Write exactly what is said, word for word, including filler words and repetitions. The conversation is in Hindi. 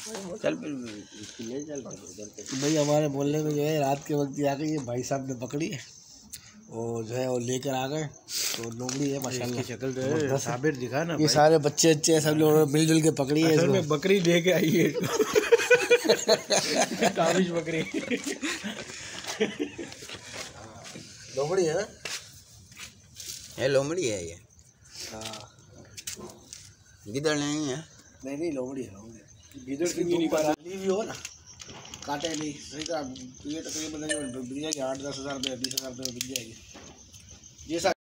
चल फिर इसकी ले चल फिर। भाई हमारे मोहल्ले में जो है रात के वक्त आ गई ये भाई साहब ने पकड़ी और जो है वो लेकर आ गए। तो लोमड़ी है माशाल्लाह, शक्ल जो है साबिर दिखा ना। ये सारे बच्चे बच्चे सब लोग मिलजुल के पकड़ी है। असल में बकरी लेके आई है ताबिश बकरी लोमड़ी है, ये लोमड़ी है ये। हाँ गिदड़ नहीं है। नहीं नहीं लोमड़ी है, लोमड़ी गिदड़ की भी भी हो ना काटे नहीं सही तरह। ये तकरीबन बिक जाएगी आठ दस हज़ार रुपये बीस हज़ार रुपये बिक जाएगी ये।